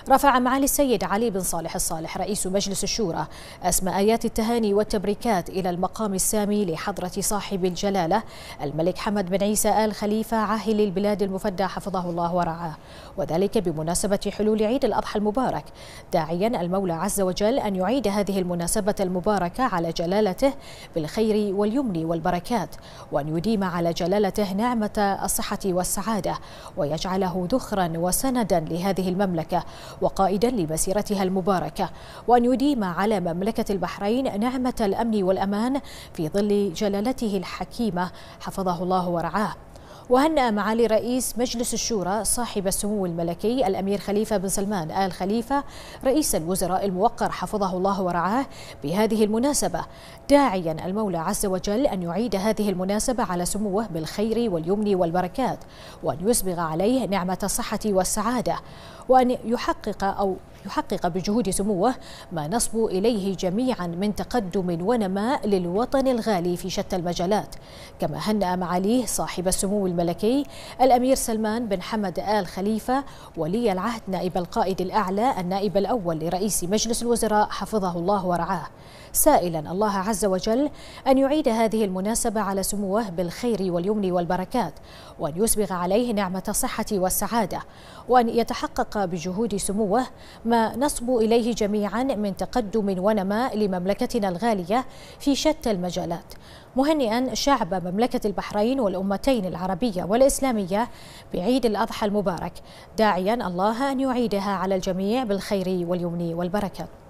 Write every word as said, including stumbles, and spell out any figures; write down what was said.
رفع معالي السيد علي بن صالح الصالح رئيس مجلس الشورى أسمى آيات التهاني والتبريكات إلى المقام السامي لحضرة صاحب الجلالة الملك حمد بن عيسى آل خليفة عاهل البلاد المفدى حفظه الله ورعاه، وذلك بمناسبة حلول عيد الأضحى المبارك، داعيا المولى عز وجل أن يعيد هذه المناسبة المباركة على جلالته بالخير واليمن والبركات، وأن يديم على جلالته نعمة الصحة والسعادة، ويجعله ذخرا وسندا لهذه المملكة وقائدا لمسيرتها المباركة، وأن يديم على مملكة البحرين نعمة الأمن والأمان في ظل جلالته الحكيمة حفظه الله ورعاه. وهنأ معالي رئيس مجلس الشورى صاحب السمو الملكي الأمير خليفة بن سلمان آل خليفة رئيس الوزراء الموقر حفظه الله ورعاه بهذه المناسبة، داعيا المولى عز وجل أن يعيد هذه المناسبة على سموه بالخير واليمن والبركات، وأن يسبغ عليه نعمة الصحة والسعادة، وأن يحقق أو يحقق بجهود سموه ما نصبو إليه جميعا من تقدم ونماء للوطن الغالي في شتى المجالات. كما هنأ معاليه صاحب السمو الملكي الأمير سلمان بن حمد آل خليفة ولي العهد نائب القائد الأعلى النائب الأول لرئيس مجلس الوزراء حفظه الله ورعاه، سائلا الله عز وجل أن يعيد هذه المناسبة على سموه بالخير واليمن والبركات، وأن يسبغ عليه نعمة الصحة والسعادة، وأن يتحقق بجهود سموه ما نصبو إليه جميعا من تقدم ونماء لمملكتنا الغالية في شتى المجالات، مهنئا شعب مملكة البحرين والأمتين العربية والإسلامية بعيد الأضحى المبارك، داعيا الله أن يعيدها على الجميع بالخير واليمن والبركات.